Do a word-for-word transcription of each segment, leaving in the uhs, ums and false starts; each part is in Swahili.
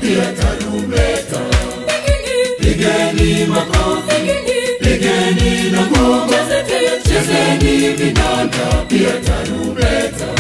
pia tarumbeta. Pigeni makofi, pigeni na ngoma, chezeni vinanda pia tarumbeta.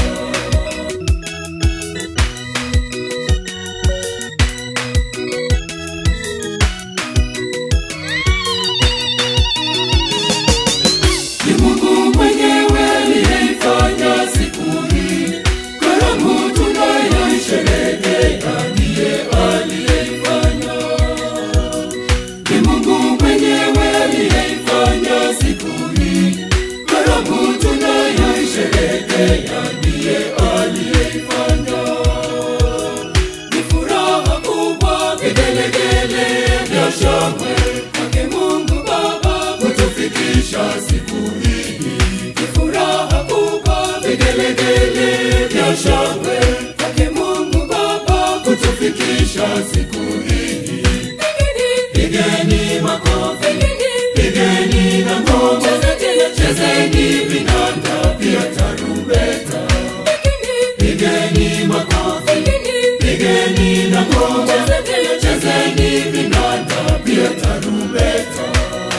Ni Mungu mwenyewe aliyeifanya siku hii, karamu tunayoisherehekea ndiye aliyeifanya. Ni Mungu mwenyewe aliyeifanya siku hii, karamu tunayoisherehekea ndiye aliyeifanya. Ni furaha kubwa, vigelegele vya shangwe kwake Mungu Baba kutufikisha siku hii. Ni furaha kubwa, vigelegele vya shangwe kwake Mungu Baba kutufikisha siku hii. Pigeni makofi, pigeni na ngoma, chezeni vinanda pia tarumbeta. Pigeni makofi, pigeni na ngoma, chezeni vinanda pia tarumbeta.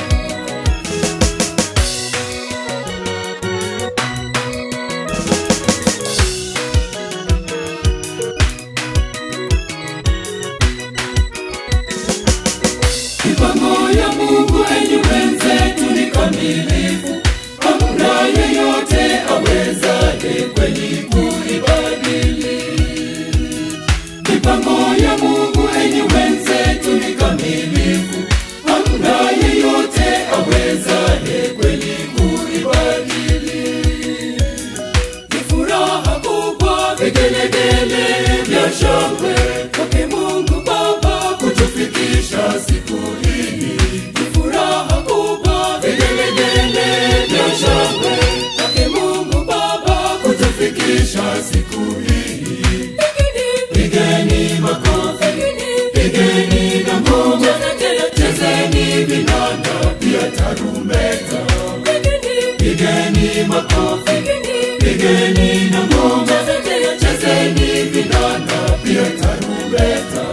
Mipango ya Mungu enyi wenzetu ni kamilifu, hamna yeyote awezaye kweli kuibadili. Mipango ya Mungu enyi wenzetu ni kamilifu, hamna yeyote awezaye kweli kuibadili. Ni furaha kubwa, vigelegele vya shangwe kwake Mungu Baba kutufikisha siku hii. Ni furaha kubwa, vigelegele vya shangwe kwake Mungu Baba kutufikisha siku hii. Pigeni makofi, pigeni na ngoma, chezeni vinanda pia tarumbeta. Pigeni makofi, pigeni na ngoma, chezeni vinanda pia tarumbeta.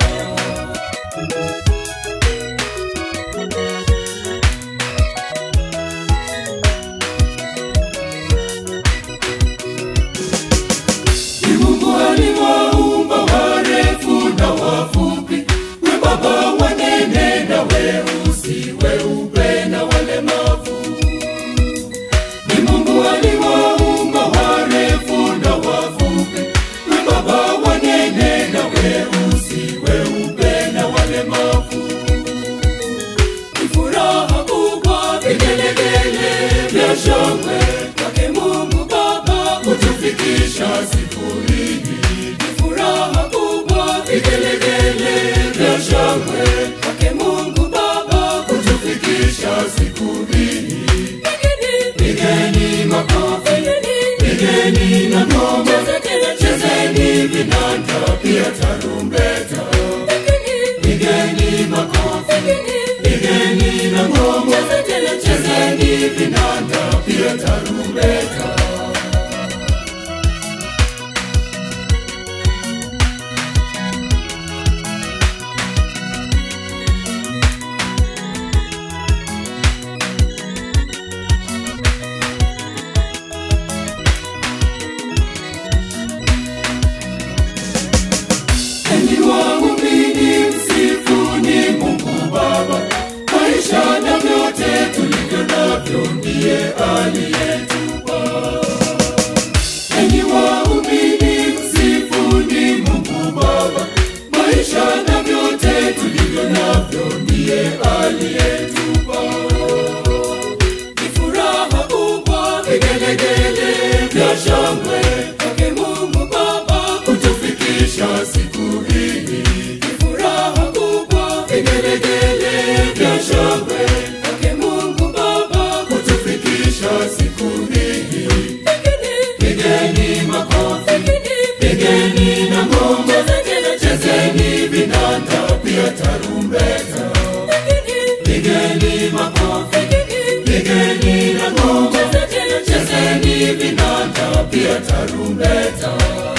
Ni Mungu aliwaumba warefu na wafupi, wembamba, wanene na weusi, weupe na walemavu. Ni Mungu aliwaumba warefu na wafupi, wembamba, wanene na weusi, weupe na walemavu. Ni furaha kubwa, vigelegele vya shangwe kwake Mungu Baba kutufikisha siku hii. Ni furaha kubwa, vigelegele vya shangwe kwake Mungu Baba kutufikisha siku hii. Pigeni makofi, pigeni na ngoma, chezeni vinanda pia tarumbeta. Pigeni makofi, pigeni na ngoma, chezeni vinanda pia tarumbeta. Enyi waumini, msifuni Mungu Baba, maisha na vyote tulivyo navyo ndiye aliyetupa. Enyi waumini, msifuni Mungu Baba, maisha na vyote tulivyo navyo ndiye aliyetupa. Ni furaha kubwa, vigelegele vya shangwe kwake Mungu Baba kutufikisha siku hii. Ni furaha kubwa, vigelegele vya shangwe kwake Mungu Baba kutufikisha siku hii. Pigeni makofi, pigeni na ngoma, chezeni vinanda pia tarumbeta. Pigeni makofi, pigeni na ngoma, chezeni vinanda pia tarumbeta.